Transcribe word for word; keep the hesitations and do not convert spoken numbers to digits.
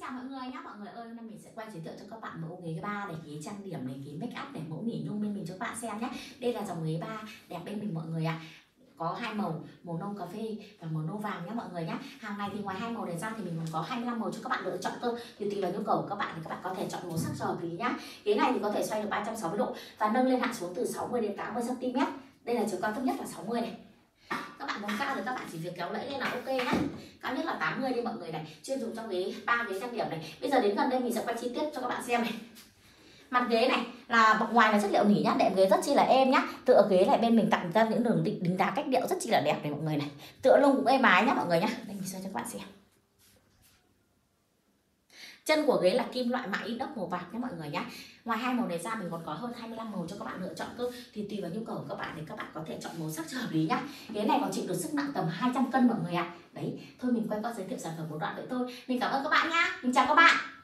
chào mọi người nhé. Mọi người ơi, hôm nay mình sẽ quay giới thiệu cho các bạn mẫu ghế ba này, ghế trang điểm này, ghế make up này, mẫu nỉ nhung bên mình cho các bạn xem nhé. Đây là dòng ghế ba đẹp bên mình mọi người ạ. À. Có hai màu, màu nâu cà phê và màu nâu vàng nhé mọi người nhé. Hàng này thì ngoài hai màu này ra thì mình còn có hai mươi lăm màu cho các bạn lựa chọn cơ. Thì tùy vào nhu cầu của các bạn thì các bạn có thể chọn màu sắc cho hợp lý nhá. Ghế này thì có thể xoay được ba trăm sáu mươi độ và nâng lên hạ xuống từ sáu mươi đến tám mươi xăng ti mét. Đây là chiều cao thấp nhất là sáu mươi này. Các bạn muốn cao thì các bạn chỉ việc kéo lẫy lên là ok nhá. Cao nhất là tám mươi đi mọi người này, chuyên dùng trong ghế ba ghế trang điểm này. Bây giờ đến gần đây mình sẽ quay chi tiết cho các bạn xem này. Mặt ghế này là bọc ngoài là chất liệu nỉ nhá, đệm ghế rất chi là êm nhá. Tựa ghế lại bên mình tặng ra những đường đính, đính đá cách điệu rất chi là đẹp này mọi người này. Tựa lưng cũng êm ái nhá mọi người nhá. Đây mình soi cho các bạn xem. Chân của ghế là kim loại mạ inox màu bạc nhé mọi người nhé. Ngoài hai màu này ra mình còn có hơn hai mươi lăm màu cho các bạn lựa chọn cơ. Thì tùy vào nhu cầu của các bạn thì các bạn có thể chọn màu sắc cho hợp lý nhá. Ghế này còn chịu được sức nặng tầm hai trăm cân mọi người ạ. À. Đấy, thôi mình quay qua giới thiệu sản phẩm một đoạn nữa thôi. Mình cảm ơn các bạn nhá. Mình chào các bạn.